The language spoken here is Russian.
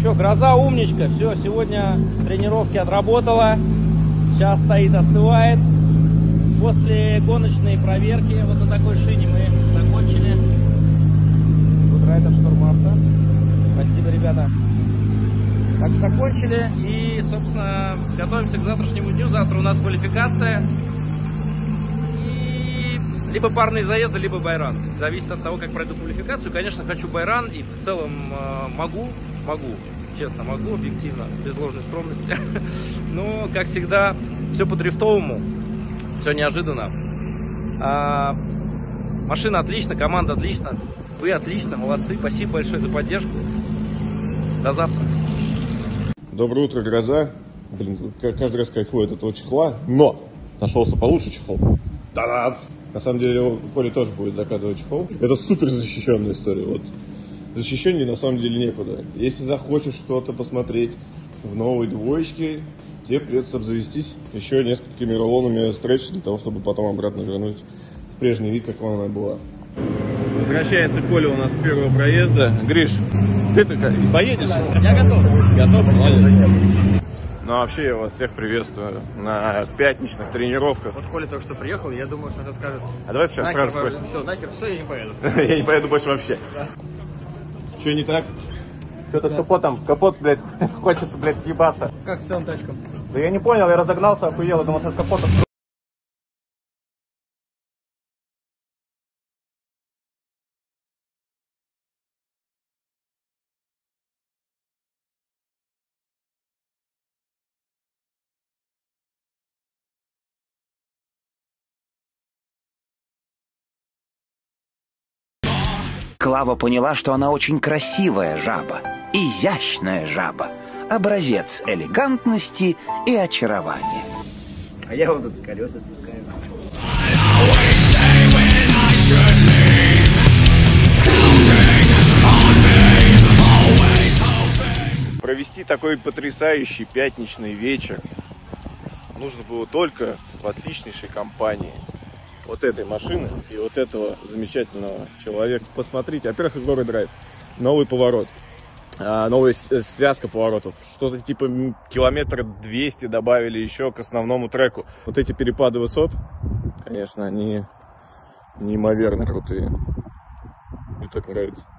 Что, гроза умничка. Все, сегодня тренировки отработала. Сейчас стоит, остывает. После гоночной проверки вот на такой шине мы закончили. Вот Райдер Шторм Авто. Спасибо, ребята. Так, закончили. И, собственно, готовимся к завтрашнему дню. Завтра у нас квалификация. И либо парные заезды, либо байран. Зависит от того, как пройду квалификацию. Конечно, хочу байран. И в целом могу. Честно, могу, объективно, без ложной скромности. Но, как всегда, все по-дрифтовому. Все неожиданно. Машина отлично, команда отлично. Вы отлично, молодцы. Спасибо большое за поддержку. До завтра. Доброе утро, гроза. Блин, каждый раз кайфую от этого чехла. Но нашелся получше чехол. Та-дац! На самом деле, Коля тоже будет заказывать чехол. Это супер защищенная история. Вот. Защищеннее на самом деле некуда. Если захочешь что-то посмотреть в новой двоечке, тебе придется обзавестись еще несколькими рулонами стретч для того, чтобы потом обратно вернуть в прежний вид, как она была. Возвращается Коля у нас с первого проезда. Гриш, ты-то поедешь? Я готов. Готов? Молодец. Ну, вообще, я вас всех приветствую на пятничных тренировках. Вот Коля только что приехал, я думаю, что это скажет. А давай сейчас сразу спросим. Все, нахер, все, я не поеду. Я не поеду больше вообще. Что не так? Что-то с капотом. Капот, блядь, хочет, блядь, съебаться. Как в целом тачка? Да я не понял, я разогнался, охуел, я думал, что с капотом. Клава поняла, что она очень красивая жаба, изящная жаба, образец элегантности и очарования. А я вот тут колеса спускаю. Провести такой потрясающий пятничный вечер нужно было только в отличнейшей компании вот этой машины и вот этого замечательного человека. Посмотрите, во-первых, Игорь Драйв, новый поворот, новая связка поворотов, что-то типа километра 200 добавили еще к основному треку. Вот эти перепады высот, конечно, они неимоверно крутые. Мне так нравится.